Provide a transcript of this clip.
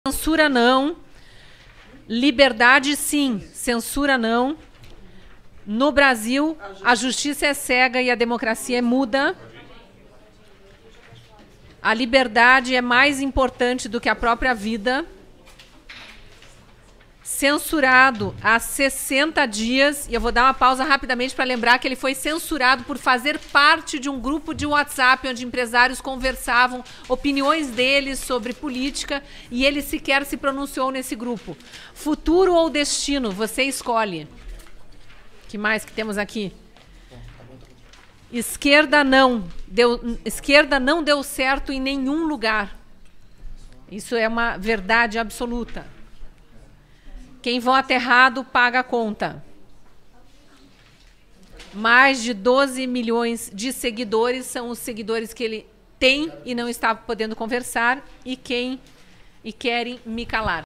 Censura não, liberdade sim, censura não. No Brasil, a justiça é cega e a democracia é muda. A liberdade é mais importante do que a própria vida. Censurado há 60 dias, e eu vou dar uma pausa rapidamente para lembrar que ele foi censurado por fazer parte de um grupo de WhatsApp onde empresários conversavam opiniões deles sobre política e ele sequer se pronunciou nesse grupo. Futuro ou destino, você escolhe. O que mais que temos aqui? Esquerda não deu certo em nenhum lugar. Isso é uma verdade absoluta. Quem vota errado paga a conta. Mais de 12 milhões de seguidores são os seguidores que ele tem e não está podendo conversar e querem me calar.